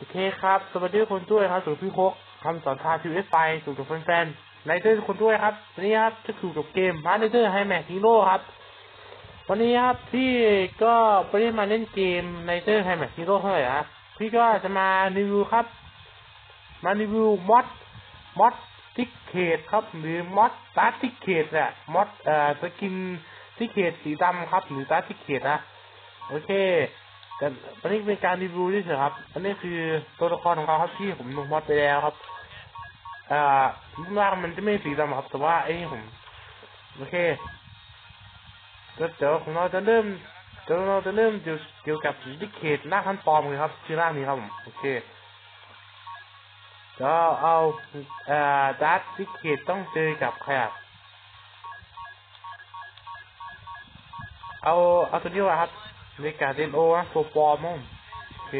โอเคครับสวัสดีทุกคนด้วยครับสู่พี่โคกคำสอนทาง PSI ไฟสู่กับแฟนๆไนเตอร์ทุกคนด้วยครับวันนี้ครับจะสู่กับเกมมาร์ไนเตอร์ไฮแม็กฮีโร่ครับวันนี้ครับพี่ก็ไม่ได้มาเล่นเกมไนเตอร์ไฮแม็กฮีโร่เท่าไหร่ครับพี่ก็จะมารีวิวครับมารีวิวมอดทิกเคทครับหรือมอดตาร์ทิกเคทแหละมอดสกินทิกเคทสีดำครับหรือตาร์ทิกเคทนะโอเคแต่อันนี้เป็นการรีวิวเฉยๆครับอันนี้คือตัวละครของเขาครับที่ผมลงมอดไปแล้วครับรูปร่างมันจะไม่สีดำครับแต่ว่าไอ้ผมโอเคเดี๋ยวของเราจะเริ่มเกี่ยวกับดิเคทหน้าขั้นตอนเลยครับชื่อร่างนี้ครับผมโอเคก็เอาดาร์ดิเคทต้องเจอกับใครครับเอาตัวนี้ว่าครับในการเดนโอนะตัวปลอมมั้งโอเค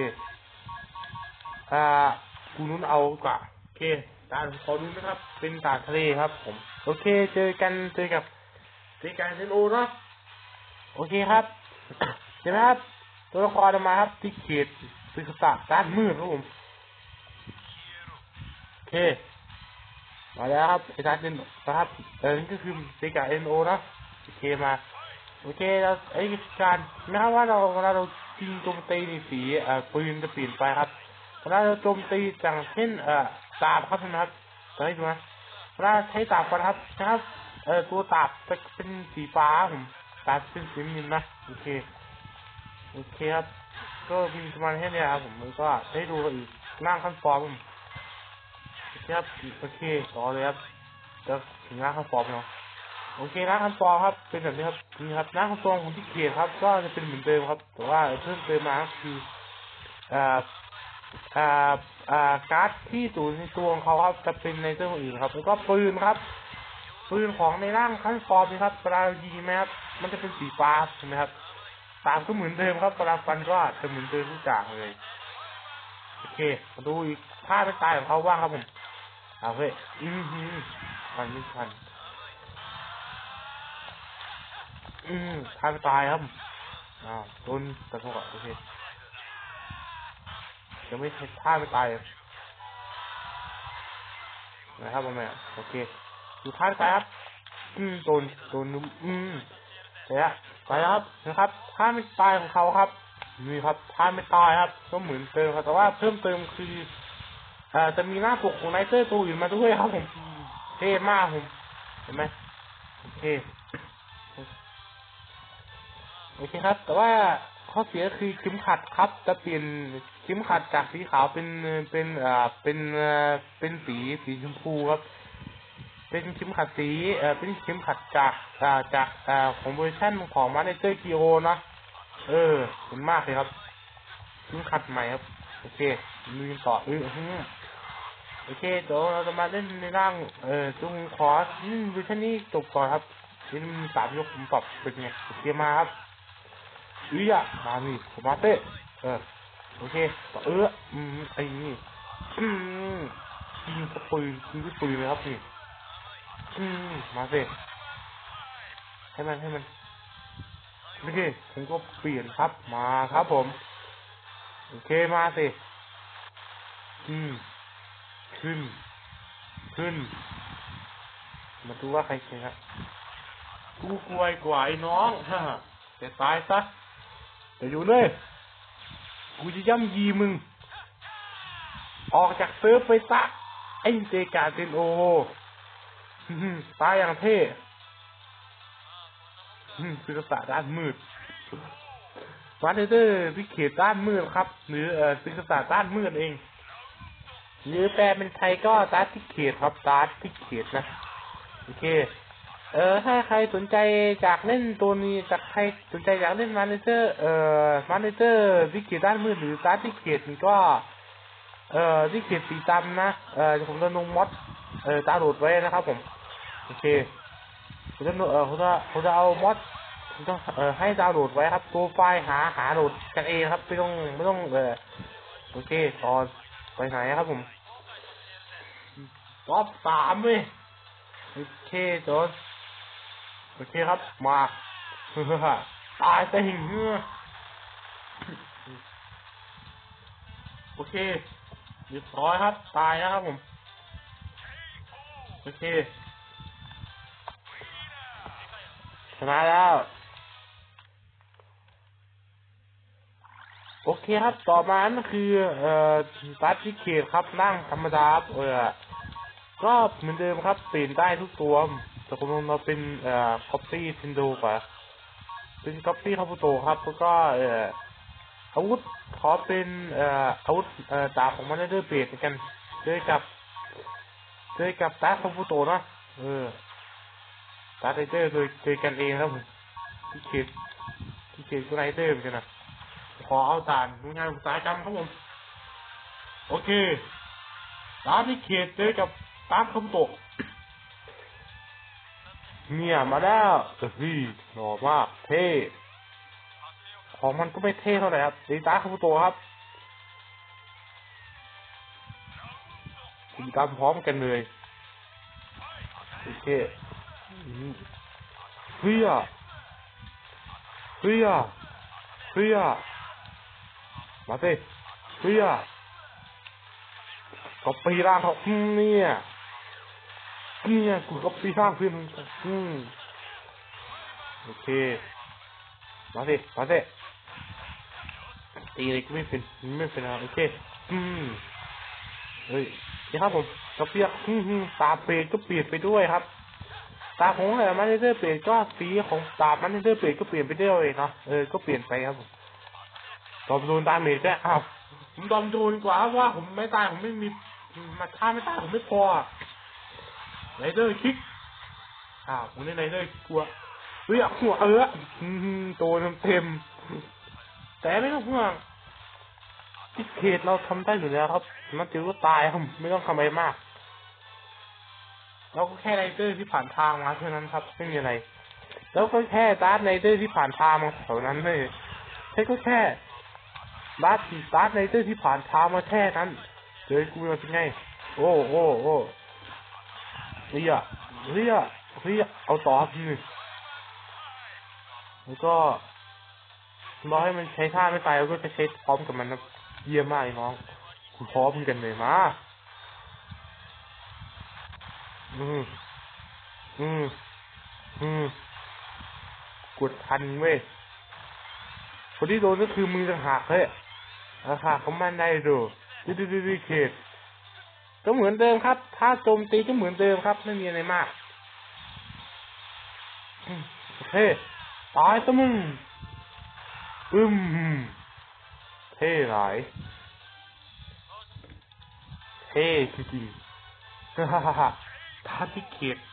กูนู้นเอากว่าโอเคด่านขอนู้นนะครับเป็นด่านทะเลครับผมโอเคเจอกับในการเดนโอเนาะโอเคครับเห็นไหมครับตัวละครมาครับที่เขตศึกษาด้านมืดครับผมโอเคมาแล้วครับไอ้ด้านเดนนะครับนี่ก็คือในการเดนโอนะโอเคมาโอเคแล้วไอ้การนะครับว่าเวลาเรายิงโจมตีในสีปืนจะเปลี่ยนไปครับเวลาเราโจมตีอย่างเช่นดาบครับนะครับจะให้ดูนะเวลาใช้ดาบนะครับตัวดาบจะเป็นสีฟ้าผมดาบเป็นสีน้ำเงินนะโอเคครับก็มีประมาณแค่นี้ครับผมมันก็ได้ดูอีกร่างขั้นฟอร์มครับโอเคต่อเลยครับจะถึงร่างขั้นฟอร์มเนาะโอเคร่างขั้นฟอร์มครับเป็นแบบนี้ครับนี่ครับร่างขั้นฟอร์มของที่เขียนครับก็จะเป็นเหมือนเดิมครับแต่ว่าเพิ่มเติมมาคืออ่าอ่าการ์ดที่อยู่ในตัวของเขาครับจะเป็นในเรื่องอื่นครับแล้วก็ปืนครับปืนของในร่างขั้นฟอร์มนะครับเวลายิงไหมครับมันจะเป็นสีฟ้าใช่ไหมครับตามก็เหมือนเดิมครับเวลาฟันก็จะเหมือนเดิมทุกอย่างเลยโอเคมาดูอีกท่าเป็นตายของเขาบ้างครับผมเอาเฮ้ยทันไม่ทันท่าเป็นตายครับโดนตะโกนโอเคยังไม่ท่าเป็นตายนะครับผมโอเคดูท่าเป็นตายครับโดนเนี่ยไปครับนะครับท่าไม่ตายของเขาครับนี่ครับท่าไม่ตายครับก็เหมือนเดิมครับแต่ว่าเพิ่มเติมคือจะมีหน้าปกของไนเตอร์ตัวอื่นมาด้วยครับผมเท่มากผมเห็นไหมโอเคครับแต่ว่าข้อเสียคือเข็มขัดครับจะเปลี่ยนเข็มขัดจากสีขาวเป็นสีชมพูครับเป็นเข็มขัดสีเป็นเข็มขัดจากของเวอร์ชันของมาร์เนเจอร์กิโอนะเห็นมากเลยครับเข็มขัดใหม่ครับโอเคลุยต่อโอเคเดี๋ยวเราจะมาเล่นในร่างจงขอเวอร์ชันนี้จบก่อนครับนี่มัน3 ยกผมปรับเป็นไงโอเคมาครับมานี่ผมมาเต้โอเคต่อไอ้นี่ยิงกระปืนเลยครับนี่มาสิให้มันโอเคผมก็เปลี่ยนครับมาครับผมโอเคมาสิขึ้นมาดูว่าใครชนะกูกลัวกว่าไอ้น้องแต่ตายซะแต่อยู่เลยกูจะย่ำยีมึงออกจากเซิร์ฟไปซะไอ้เจกาเซนโอตายอย่างเท่คือภาษาด้านมืดมาร์เตอร์พิเขตด้านมืดครับหรือคือภาษาด้านมืดเองหรือแปลเป็นไทยก็ดาร์ทิเขตครับดาร์ทิเขตนะโอเคถ้าใครสนใจจากเล่นตัวนี้ใครสนใจอยากเล่นมาร์เตอร์พิเขตด้านมืดหรือดาร์ทิเขตนี่ก็ที่เขียนสีดำนะผมจะลงมอดดาวน์โหลดไว้นะครับผมโอเคผมจะเอามอดผมต้องให้ดาวน์โหลดไว้ครับตัวไฟล์หาโหลดกันเองครับไม่ต้องโอเคตอนไปไหนครับผมท็อป3เลยโอเคจนโอเคครับมาตายแต่หิ่งโอเคเรียบร้อยครับตายนะครับผมโอเคชนะแล้วโอเคครับต่อมานั่นคือตัดที่เขตครับนั่งธรรมดาก็เหมือนเดิมครับเปลี่ยนได้ทุกตัวแต่ผมเราเป็นคอปปี้ซินโดกว่าเป็นคอปปี้คาบุโตะครับแล้วก็อาวุธขอเป็นอาวุธดาบของมันได้เปลี่ยนกันเจอกับตาคาบุโตะเนาะตาไทเตอร์โดยเจอกันเองครับผมที่เขตก็ไรเตอร์เหมือนกันนะขอเอาด่านงานอุตสาหกรรมครับผมโอเคร้านที่เขตเจอกับตาคาบุโตะเนี่ยมาแล้วหล่อมากเท่ของมันก็ไม่เท่เท่าไหร่ครับดีตาคาบุโตะครับกิจกรรมพร้อมกันเลยโอเคเฮียมาสิเฮียก็ปีร่างเขาเนี่ยกูก็ปีร่างเพื่อนโอเคมาสิตีเลยก็ไม่เป็นโอเคเฮ้ยนี่ครับผมก็เปียกตาเปลี่ยนก็เปลี่ยนไปด้วยครับตาของมันเตอร์เปลี่ยนก็สีของตามันเตอร์เปลี่ยนก็เปลี่ยนไปด้วยเนาะก็เปลี่ยนไปครับผมตอมโดนตาเมจได้อ้าวผมตอมโดนกว่าว่าผมไม่ตายผมไม่มีมาฆ่าไม่ตายผมไม่พอไรเดอร์คิกผมนี่ไรเดอร์กลัวหัวโดนเต็มแต่ไม่ต้องห่วงที่เขตเราทำได้อยู่แล้วครับมันจิ๋วก็ตายครับไม่ต้องทำอะไรมากเราก็แค่ไรเดอร์ที่ผ่านทางมาเท่านั้นครับไม่มีอะไรแล้วก็แค่ดาร์ธไรเดอร์ที่ผ่านทางมาแถวนั้นเลยใช่ก็แค่ดาร์ธไรเดอร์ที่ผ่านทางมาแค่นั้นเจอกูเป็นไงโอ้เรียเอาต่อทีแล้วก็รอให้มันใช้ท่าไม่ตายแล้วก็จะใช้พร้อมกับมันนะเยี่ยมมากน้องคุณพร้อมกันเลยมากดทันเว้ยคนที่โดนก็คือมือต่างหากเลยราคาเขามันได้ดูเขตก็เหมือนเดิมครับถ้าโจมตีก็เหมือนเดิมครับไม่มีอะไรมากโอเคตายซะมึงเท่หลายเท่จริงๆตาที่เขต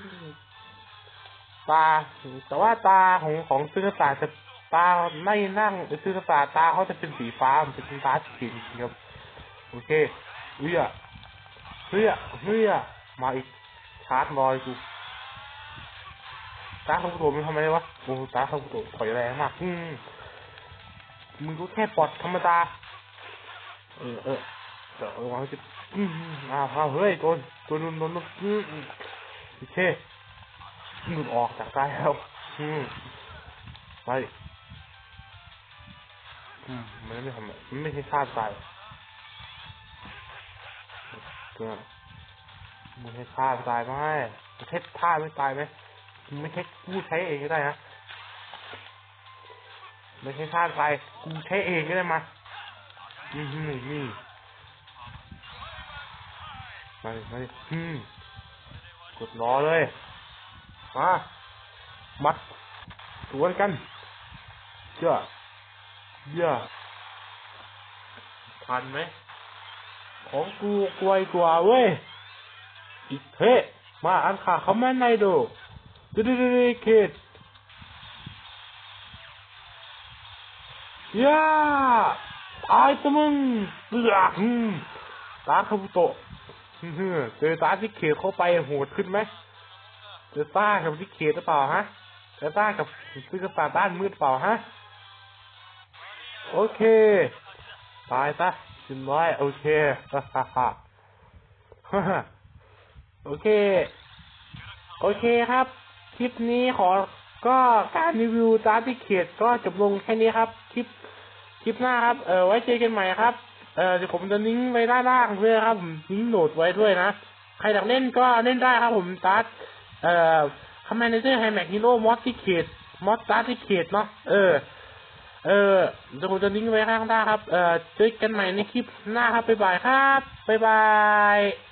ตาแต่ว่าตาของซื้อกระต่ายจะตาไม่นั่งซื้อกระต่ายตาเขาจะเป็นสีฟ้ามันเป็นตาที่เขียนจริงครับโอเคเฮ้ยมาอีกชาร์จบอยกูตาเขาโดนมันทำไมวะโอ้ตาเขาโดนถอยแรงมากมึงก็แค่ปอดธรรมดาวางจิตเฮ้ยโดนโอเคหลุดออกจากใจแล้วไปมันไม่ทำมันไม่ใช่ฆ่าตายมันใช่ฆ่าตายไหมมันใช่ฆ่าไม่ตายไหมมันไม่ใช่กูใช้เองก็ได้นะไม่ใช่ฆ่าตายกูใช้เองก็ได้มานี่มากดล้อเลยมามัดสวนกันเชื่อทันไหมของกูกว่าเว้ยอีกเท่มาอันขาเขาไม่ในดูเขตตายซะมึงตาคาบุโตะเจอตาที่เขตเข้าไปโหดขึ้นไหมเจอตากับที่เขตหรือเปล่าฮะเจอตากับซื้อกระต่ายด้านมืดเปล่าฮะโอเคตายซะชินร้อยโอเคโอเคครับคลิปนี้ก็การรีวิวตาที่เขตก็จบลงแค่นี้ครับคลิปหน้าครับไว้เจอกันใหม่ครับเดี๋ยวผมจะลิงก์ไว้ด้านล่างด้วยครับผมลิงก์โหลดไว้ด้วยนะใครอยากเล่นก็เล่นได้ครับผมตัดคอมแมนเจอร์ไฮแม็กฮีโร่มอสที่เขตมอสตัดที่เขตเนาะเดี๋ยวผมจะลิงก์ไว้ข้างล่างครับเจอกันใหม่ในคลิปหน้าครับบ๊ายบายครับบ๊ายบาย